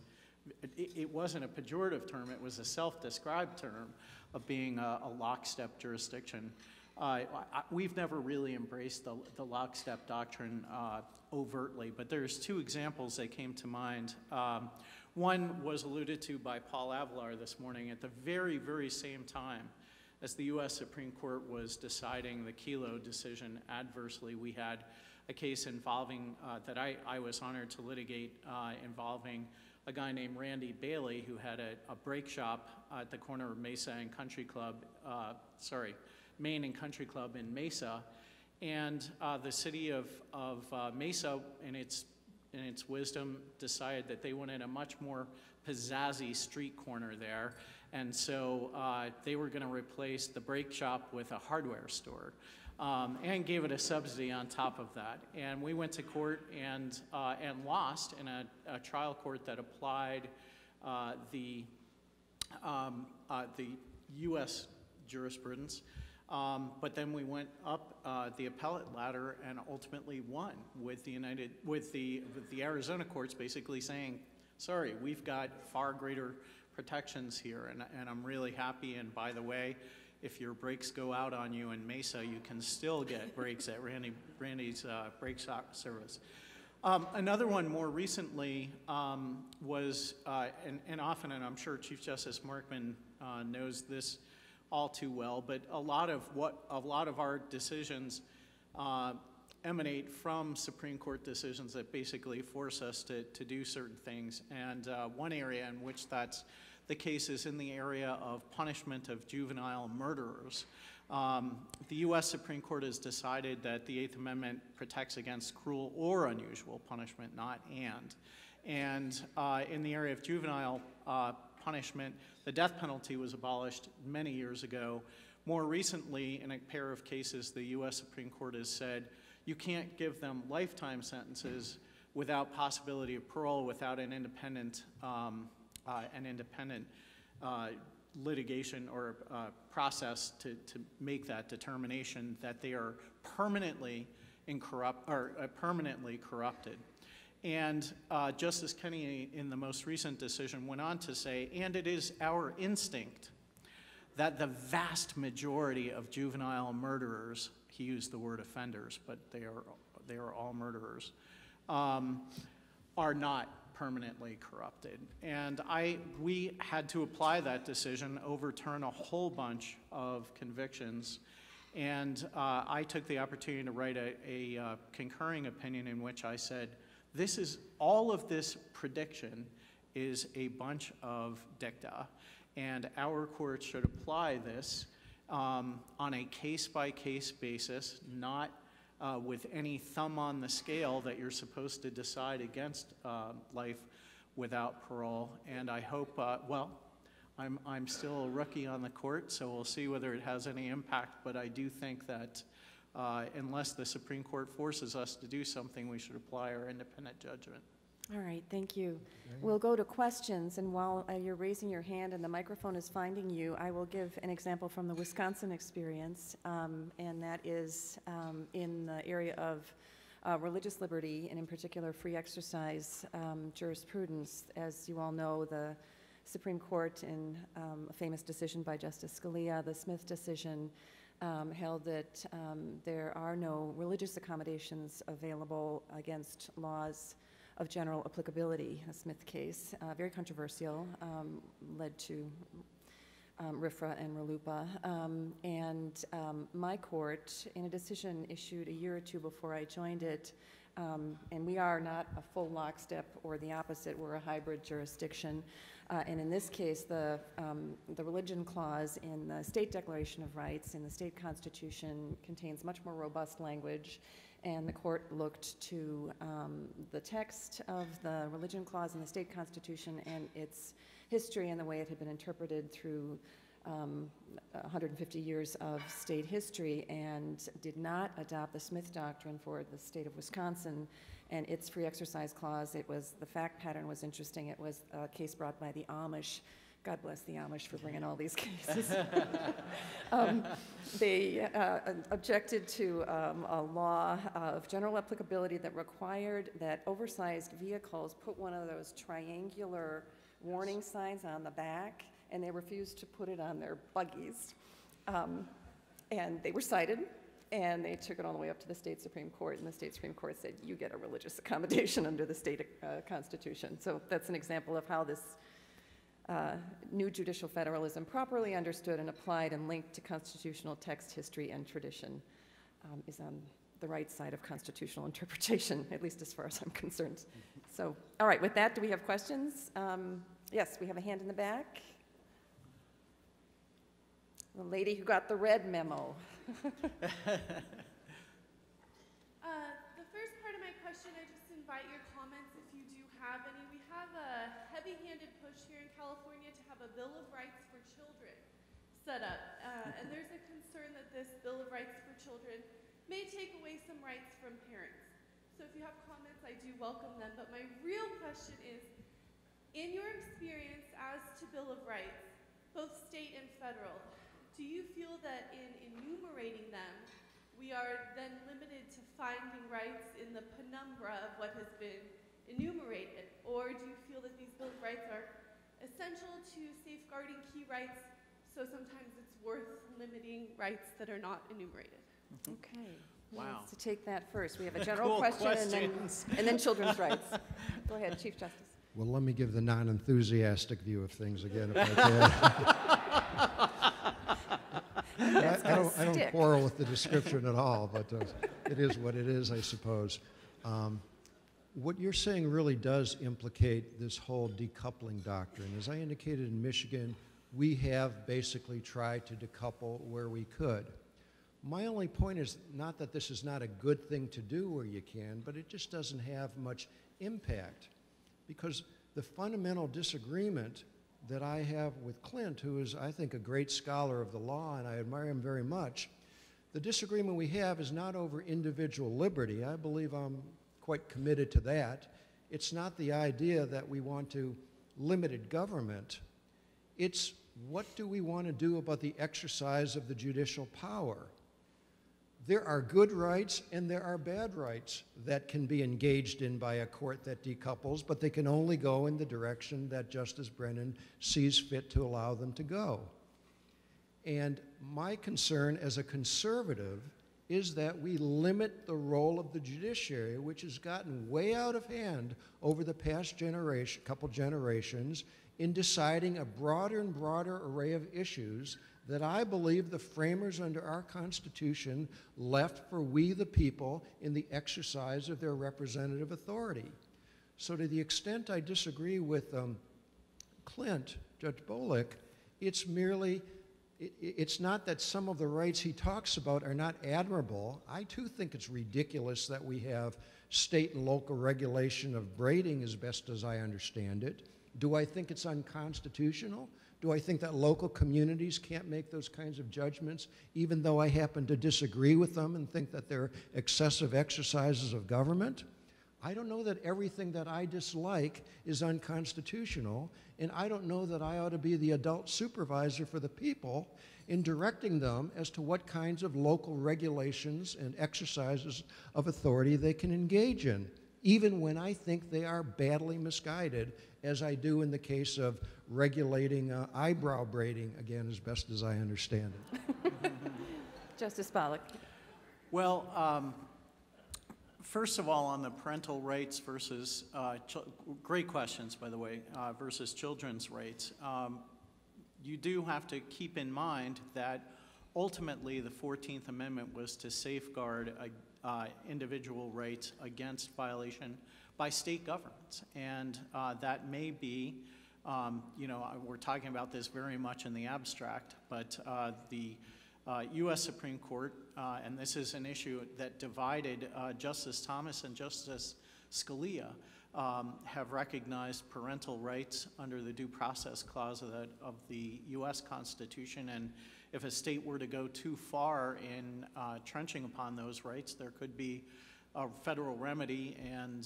it wasn't a pejorative term, it was a self-described term of being a lockstep jurisdiction. We've never really embraced the lockstep doctrine overtly, but there's two examples that came to mind. One was alluded to by Paul Avalar this morning. At the very, very same time as the U.S. Supreme Court was deciding the Kelo decision adversely, we had a case involving, that I was honored to litigate, involving a guy named Randy Bailey, who had a brake shop at the corner of Mesa and Country Club, Main and Country Club in Mesa. And the city of Mesa, in its wisdom, decided that they wanted a much more pizzazzy street corner there. And so they were going to replace the brake shop with a hardware store, and gave it a subsidy on top of that. And we went to court and lost in a trial court that applied the U.S. jurisprudence. But then we went up the appellate ladder and ultimately won, with the Arizona courts basically saying, sorry, we've got far greater protections here, and I'm really happy. And by the way, if your brakes go out on you in Mesa, you can still get brakes at Randy's brake shop service. Another one more recently was, and often, and I'm sure Chief Justice Markman knows this all too well, but a lot of our decisions emanate from Supreme Court decisions that basically force us to do certain things. And one area in which that's the case is in the area of punishment of juvenile murderers. The U.S. Supreme Court has decided that the Eighth Amendment protects against cruel or unusual punishment, not and. And in the area of juvenile punishment, the death penalty was abolished many years ago. More recently, in a pair of cases, the U.S. Supreme Court has said you can't give them lifetime sentences without possibility of parole, without an independent litigation or process to make that determination that they are permanently corrupted. And Justice Kennedy, in the most recent decision, went on to say, and it is our instinct that the vast majority of juvenile murderers, he used the word offenders, but they are all murderers, are not permanently corrupted. And we had to apply that decision, overturn a whole bunch of convictions, and I took the opportunity to write a concurring opinion in which I said, all of this prediction is a bunch of dicta, and our courts should apply this on a case-by-case basis, not with any thumb on the scale that you're supposed to decide against life without parole. And I hope, well, I'm still a rookie on the court, so we'll see whether it has any impact, but I do think that unless the Supreme Court forces us to do something, we should apply our independent judgment. All right, thank you. We'll go to questions, and while you're raising your hand and the microphone is finding you, I will give an example from the Wisconsin experience, and that is in the area of religious liberty, and in particular free exercise jurisprudence. As you all know, the Supreme Court, in a famous decision by Justice Scalia, the Smith decision, held that there are no religious accommodations available against laws of general applicability, a Smith case, very controversial, led to RFRA and RLUIPA. And my court, in a decision issued a year or two before I joined it, and we are not a full lockstep or the opposite, we're a hybrid jurisdiction. And in this case, the religion clause in the State Declaration of Rights in the state constitution contains much more robust language, and the court looked to the text of the religion clause in the state constitution and its history and the way it had been interpreted through 150 years of state history, and did not adopt the Smith doctrine for the state of Wisconsin and its free exercise clause. It was, the fact pattern was interesting. It was a case brought by the Amish. God bless the Amish for bringing all these cases. They objected to a law of general applicability that required that oversized vehicles put one of those triangular warning signs on the back, and they refused to put it on their buggies. And they were cited, and they took it all the way up to the state Supreme Court, and the state Supreme Court said, you get a religious accommodation under the state constitution. So that's an example of how this new judicial federalism, properly understood and applied and linked to constitutional text, history, and tradition, is on the right side of constitutional interpretation, at least as far as I'm concerned. So, all right, with that, do we have questions? Yes, we have a hand in the back. The lady who got the red memo. The first part of my question, I just invite your comments if you do have any. We have a heavy-handed push here in California to have a Bill of Rights for Children set up. And there's a concern that this Bill of Rights for Children may take away some rights from parents. So if you have comments, I do welcome them. But my real question is, in your experience as to Bill of Rights, both state and federal, do you feel that in enumerating them, we are then limited to finding rights in the penumbra of what has been enumerated? Or do you feel that these Bill of Rights are essential to safeguarding key rights, so sometimes it's worth limiting rights that are not enumerated? Okay. Who Wow. wants to take that first? We have a general Cool question and then children's rights. Go ahead, Chief Justice. Well, let me give the non-enthusiastic view of things again, if I can. I don't quarrel with the description at all, but it is what it is, I suppose. What you're saying really does implicate this whole decoupling doctrine. As I indicated, in Michigan, we have basically tried to decouple where we could. My only point is not that this is not a good thing to do where you can, but it just doesn't have much impact. Because the fundamental disagreement that I have with Clint, who is, I think, a great scholar of the law, and I admire him very much, the disagreement we have is not over individual liberty. I believe I'm quite committed to that. It's not the idea that we want to limited government. It's what do we want to do about the exercise of the judicial power? There are good rights and there are bad rights that can be engaged in by a court that decouples, but they can only go in the direction that Justice Brennan sees fit to allow them to go. And my concern as a conservative is that we limit the role of the judiciary, which has gotten way out of hand over the past couple generations, in deciding a broader and broader array of issues that I believe the framers under our Constitution left for we the people in the exercise of their representative authority. So to the extent I disagree with Clint, Judge Bolick, it's merely, it's not that some of the rights he talks about are not admirable. I too think it's ridiculous that we have state and local regulation of braiding as best as I understand it. Do I think it's unconstitutional? Do I think that local communities can't make those kinds of judgments, even though I happen to disagree with them and think that they're excessive exercises of government? I don't know that everything that I dislike is unconstitutional, and I don't know that I ought to be the adult supervisor for the people in directing them as to what kinds of local regulations and exercises of authority they can engage in, even when I think they are badly misguided, as I do in the case of regulating eyebrow braiding, again, as best as I understand it. Justice Bolick. Well, first of all, on the parental rights versus, great questions, by the way, versus children's rights, you do have to keep in mind that ultimately the 14th Amendment was to safeguard individual rights against violation by state governments. And that may be, you know, we're talking about this very much in the abstract, but the U.S. Supreme Court, and this is an issue that divided Justice Thomas and Justice Scalia, have recognized parental rights under the Due Process Clause of the U.S. Constitution. And if a state were to go too far in trenching upon those rights, there could be a federal remedy, and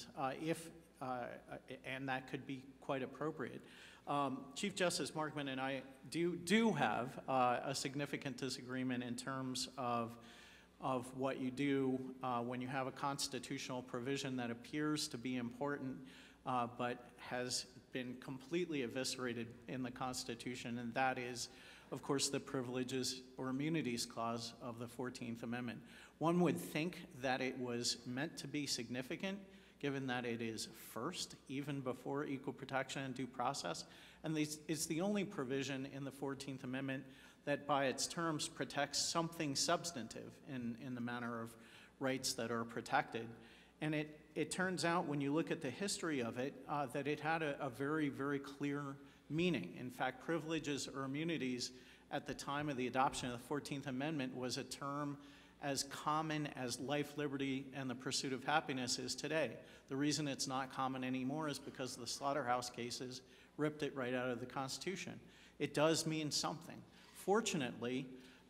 and that could be quite appropriate. Chief Justice Markman and I do have a significant disagreement in terms of what you do when you have a constitutional provision that appears to be important but has been completely eviscerated in the Constitution, and that is, of course, the Privileges or Immunities Clause of the 14th Amendment. One would think that it was meant to be significant, given that it is first, even before equal protection and due process, and it's the only provision in the 14th Amendment that by its terms protects something substantive in the manner of rights that are protected. And it turns out, when you look at the history of it, that it had a very, very clear meaning. In fact, privileges or immunities at the time of the adoption of the 14th Amendment was a term as common as life, liberty, and the pursuit of happiness is today. The reason it's not common anymore is because the slaughterhouse cases ripped it right out of the Constitution. It does mean something. Fortunately,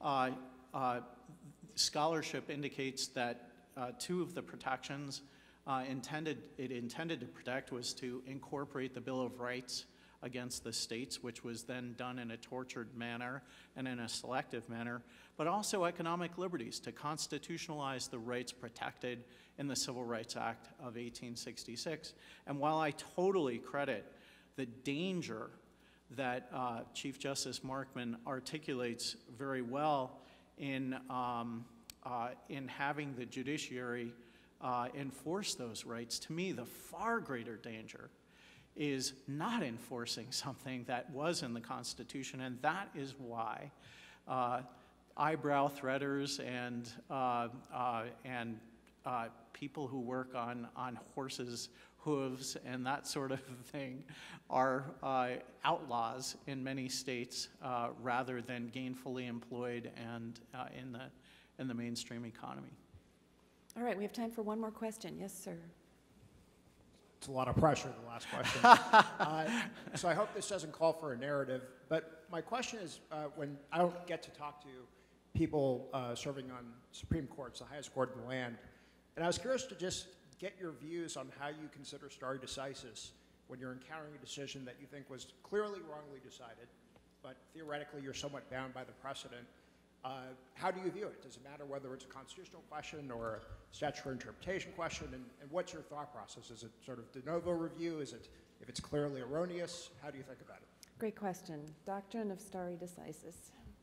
scholarship indicates that two of the protections it intended to protect was to incorporate the Bill of Rights against the states, which was then done in a tortured manner and in a selective manner, but also economic liberties, to constitutionalize the rights protected in the Civil Rights Act of 1866. And while I totally credit the danger that Chief Justice Markman articulates very well in having the judiciary enforce those rights, to me the far greater danger is not enforcing something that was in the Constitution, and that is why eyebrow threaders and people who work on horses' hooves and that sort of thing are outlaws in many states rather than gainfully employed and in the mainstream economy. All right, we have time for one more question. Yes, sir. It's a lot of pressure, the last question. So I hope this doesn't call for a narrative, but my question is, when I don't get to talk to people serving on Supreme Courts, the highest court in the land, and I was curious to just get your views on how you consider stare decisis when you're encountering a decision that you think was clearly wrongly decided, but theoretically you're somewhat bound by the precedent. How do you view it? Does it matter whether it's a constitutional question or a statutory interpretation question? And what's your thought process? Is it sort of de novo review? Is it, if it's clearly erroneous, how do you think about it? Great question. Doctrine of stare decisis.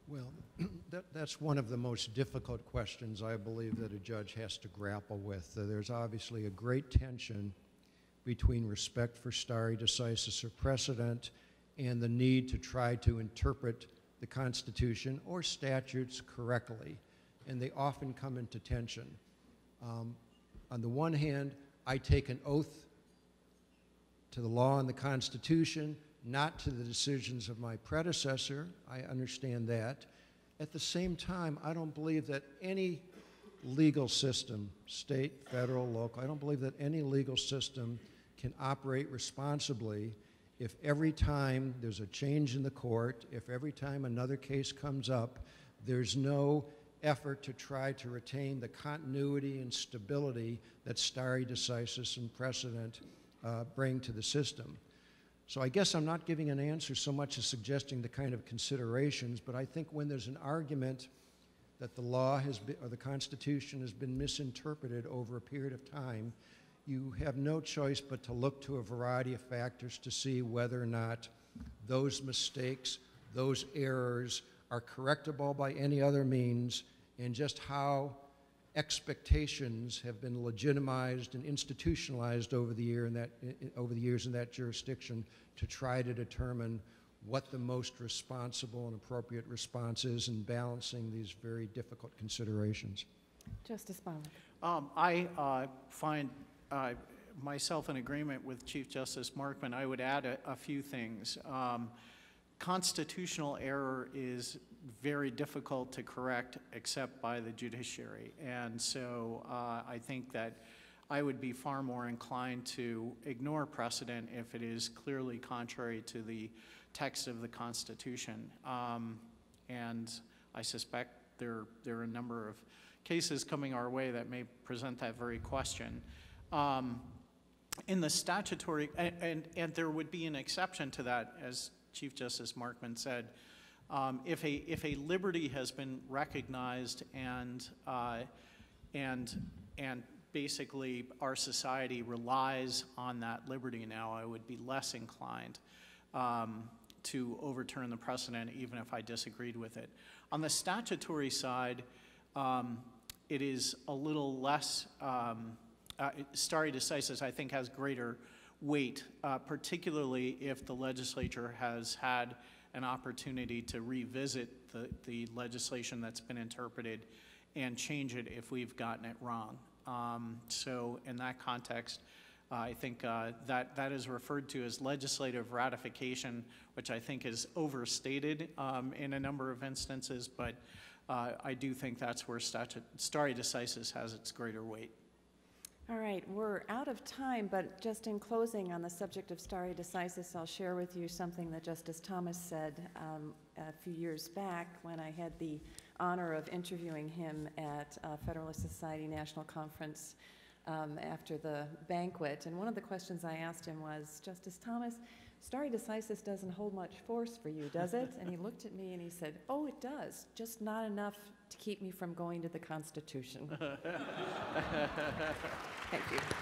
Well, that's one of the most difficult questions I believe that a judge has to grapple with. There's obviously a great tension between respect for stare decisis or precedent and the need to try to interpret the Constitution or statutes correctly, and they often come into tension. On the one hand, I take an oath to the law and the Constitution, not to the decisions of my predecessor. I understand that. At the same time, I don't believe that any legal system, state, federal, local, I don't believe that any legal system can operate responsibly if every time there's a change in the court, if every time another case comes up, there's no effort to try to retain the continuity and stability that stare decisis and precedent bring to the system. So I guess I'm not giving an answer so much as suggesting the kind of considerations, but I think when there's an argument that the law has been, or the Constitution has been misinterpreted over a period of time, you have no choice but to look to a variety of factors to see whether or not those mistakes, those errors are correctable by any other means, and just how expectations have been legitimized and institutionalized over the years in that jurisdiction to try to determine what the most responsible and appropriate response is in balancing these very difficult considerations. Justice Bolick. I find myself in agreement with Chief Justice Markman. I would add a few things. Constitutional error is very difficult to correct except by the judiciary. And so I think that I would be far more inclined to ignore precedent if it is clearly contrary to the text of the Constitution. And I suspect there are a number of cases coming our way that may present that very question. In the statutory, and there would be an exception to that, as Chief Justice Markman said, if a liberty has been recognized and basically our society relies on that liberty now, I would be less inclined to overturn the precedent, even if I disagreed with it. On the statutory side, it is a little less, stare decisis, I think, has greater weight, particularly if the legislature has had an opportunity to revisit the legislation that's been interpreted and change it if we've gotten it wrong. So in that context, I think that is referred to as legislative ratification, which I think is overstated in a number of instances, but I do think that's where stare decisis has its greater weight. All right, we're out of time, but just in closing on the subject of stare decisis, I'll share with you something that Justice Thomas said a few years back when I had the honor of interviewing him at Federalist Society National Conference after the banquet. And one of the questions I asked him was, Justice Thomas, stare decisis doesn't hold much force for you, does it? And he looked at me and he said, oh, it does, just not enough to keep me from going to the Constitution. Thank you.